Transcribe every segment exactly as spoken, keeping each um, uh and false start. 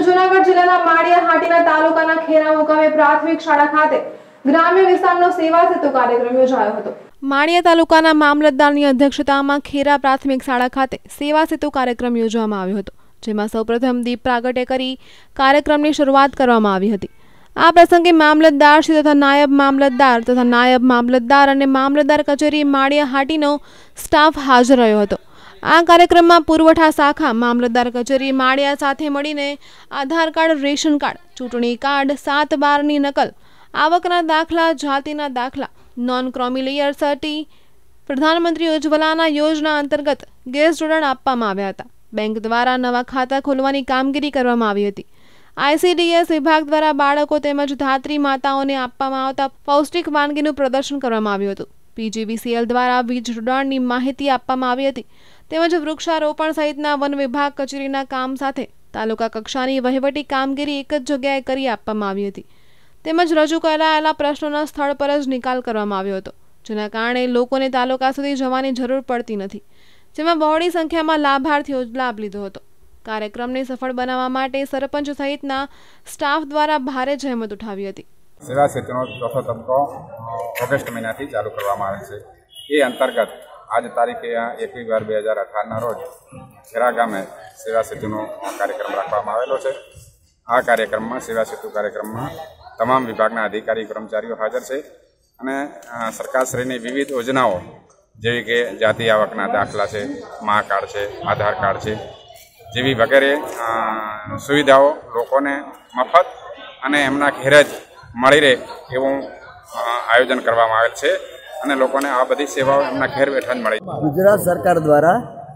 જૂનાગઢ જિલ્લાના માળિયાહાટીના તાલુકાના ખેરા મુકામે પ્રાથમિક શાળા ખાતે ગ્રામ્ય વિસ્તારનો સેવા સેતુ કાર્યક્રમ યોજાયો હતો। માળિયા તાલુકાના મામલતદારની અધ્યક્ષતામાં ખેરા પ્રાથમિક શાળા ખાતે સેવા સેતુ કાર્યક્રમ યોજવામાં આવ્યો હતો, જેમાં સૌપ્રથમ દીપ પ્રાગટ્ય કરી કાર્યક્રમની શરૂઆત કરવામાં આવી હતી। આ પ્રસંગે મામલતદાર શ્રી તથા નાયબ મામલતદાર તથા નાયબ મામલતદાર અને મામલતદાર કચેરી માળિયાહાટીનો સ્ટાફ હાજર રહ્યો હતો। આ કાર્યક્રમમાં પુરવઠા શાખા મામલતદાર કચેરી માળિયા સાથે મળીને આધાર કાર્ડ, રેશન કાર્ડ, ચૂંટણી કાર્ડ, સાત બારની નકલ, આવકના દાખલા, જાતિના દાખલા, નોન ક્રોમિલિયર સર્ટી, પ્રધાનમંત્રી ઉજ્જવલા યોજના અંતર્ગત ગેસ જોડાણ આપવામાં આવ્યા હતા। બેંક દ્વારા નવા ખાતા ખોલવાની કામગીરી કરવામાં આવી હતી। આઈસીડીએસ વિભાગ દ્વારા બાળકો તેમજ ધાત્રી માતાઓને આપવામાં આવતા પૌષ્ટિક વાનગીનું પ્રદર્શન કરવામાં આવ્યું હતું। પીજીવીસીએલ દ્વારા વીજ જોડાણની માહિતી આપવામાં આવી હતી, તેમજ વૃક્ષારોપણ સહિતના વન વિભાગ કચેરીના કામ સાથે તાલુકા કક્ષાની વહીવટી કામગીરી એક જ જગ્યાએ કરી આપવામાં આવી હતી, તેમજ રજૂ કરાયેલા પ્રશ્નોના સ્થળ પર જ નિકાલ કરવામાં આવ્યો હતો, જેના કારણે લોકોને તાલુકા સુધી જવાની જરૂર પડતી નથી, જેમાં બહોળી સંખ્યામાં લાભાર્થીઓ લાભ લીધો હતો। કાર્યક્રમને સફળ બનાવવા માટે સરપંચ સહિતના સ્ટાફ દ્વારા ભારે જહેમત ઉઠાવી હતી। સેવા સેતુનો ચોથો તબક્કો ઓગસ્ટ મહિનાથી ચાલુ કરવામાં આવે છે। એ અંતર્ગત आज तारीख एकवीस बार बे हज़ार अठारह रोज खेरा गामे सेवा सेतुनो कार्यक्रम राखवामां आवेलो छे। आ कार्यक्रम में सेवा सेतु कार्यक्रम में तमाम विभागना अधिकारी कर्मचारीओ हाजर छे अने सरकारश्रीनी विविध योजनाओं जेवी के जाति आवकना दाखला है, माँ कार्ड है, आधार कार्ड है जेवी वगैरह सुविधाओं लोकोने मफत अने एमना घेर ज मळी रहे एवुं आयोजन करवामां आवेल छे અને લોકોને આ બધી સેવાઓ એમના ઘેર બેઠા જ મળે। ગુજરાત સરકાર દ્વારા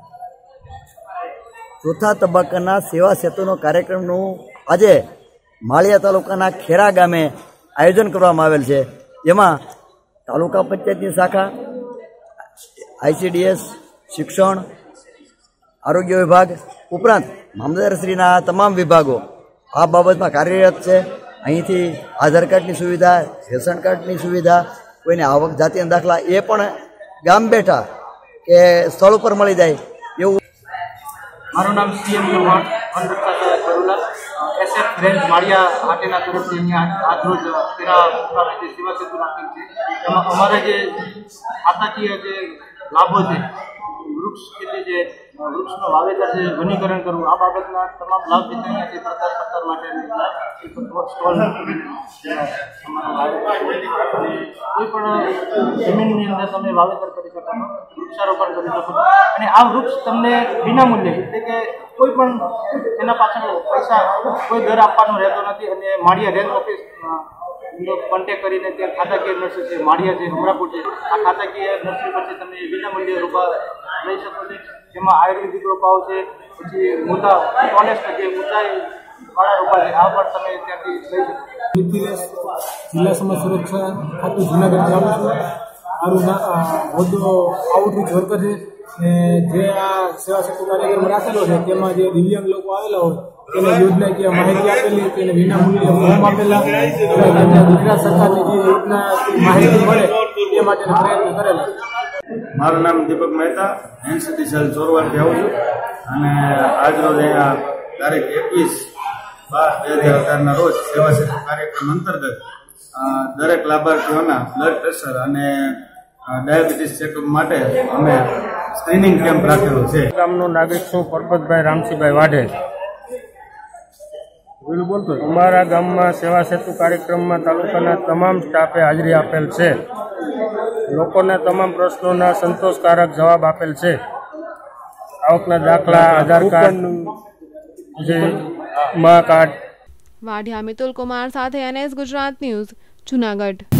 ચોથા તબક્કાના સેવા સેતુનો કાર્યક્રમનું આજે માળિયા તાલુકાના ખેરા ગામે આયોજન કરવામાં આવેલ છે, જેમાં તાલુકા પંચાયતની શાખા, આઈસીડીએસ, શિક્ષણ, આરોગ્ય વિભાગ ઉપરાંત મામલતદારશ્રીના તમામ વિભાગો આ બાબતમાં કાર્યરત છે। અહીંથી આધાર કાર્ડની સુવિધા, રેશન કાર્ડની સુવિધા, કોઈને आवक जाति दाखला ए पण गाम बैठा के स्थल पर मळी जाय एवुं। मारुं नाम सीएम चौहान करुला एसएफ रेंज माळियाहाटीना तरफथी अहींया आज रोज खेरा मुकामे जे सेवा सेतु राखेल छे एमां अमारे जे खाताकीय जे लाभो छे, वृक्ष खेती जे वृक्षनो वावेतर जे वनीकरण करવું આ બાબતના તમામ લાભ જે અહીંયાથી પ્રચાર પ્રસાર માટે એક સ્ટોલ કોઈ પણ જમીનની અંદર તમે વાવેતર કરી શકો છો, વૃક્ષારોપણ કરી શકો છો અને આ વૃક્ષ તમને વિનામૂલ્યે એટલે કે કોઈ પણ એના પાછળ પૈસા કોઈ દર આપવાનો રહેતો નથી અને માળિયા રેન્જ ઓફિસ કોન્ટેક્ટ કરીને ત્યાં ખાતાકીય નર્સરી છે માળિયા છે, અમરાપુર છે, આ ખાતાકીય નર્સરી પરથી તમે વિનામૂલ્યે રોપા લઈ શકો છો, જેમાં આયુર્વેદિક રોપાઓ છે, પછી મોટા ટોલેસ્ટ જે ઊંચાઈ વાળા રોપા છે આ પણ તમે ત્યાંથી લઈ શકો। જિલ્લા સમાજ સુરક્ષા ખાતું જૂનાગઢથી આવું છું। મારું હોદ્દો આઉટરીચ વર્કર છે ને જે આ સેવા સેતુ કાર્યક્રમ રાખેલો છે તેમાં જે દિવ્યાંગ લોકો આવેલા હોય તેને યોજનાકીય માહિતી આપેલી, તેને વિનામૂલ્યે ફોર્મ આપેલા, ગુજરાત સરકારની જે યોજના માહિતી મળે એ માટેનો પ્રયત્ન કરેલા। મારું નામ દીપક મહેતા, એનસીટી સેલ ચોરવાડથી આવું છું અને આજ રોજ અહીંયા તારીખ એકવીસ બાર બે હજાર અઢારના રોજ સેવા સેતુ કાર્યક્રમ અંતર્ગત દરેક લાભાર્થીઓના બ્લડ પ્રેશર અને ડાયાબિટીસ ચેકઅપ માટે અમે સ્ક્રીનિંગ કેમ્પ રાખેલો છે। ગામનો નાગરિક છું પરબતભાઈ રામસિંહભાઈ વાઢેર। અમારા ગામમાં સેવા સેતુ કાર્યક્રમમાં તાલુકાના તમામ સ્ટાફે હાજરી આપેલ છે। લોકોના તમામ પ્રશ્નોના સંતોષકારક જવાબ આપેલ છે। આવકના દાખલા, આધાર કાર્ડ, મા કાર્ડ। વાઢિયા મિતુલ કુમાર સાથે એનએસ ગુજરાત ન્યૂઝ, જૂનાગઢ।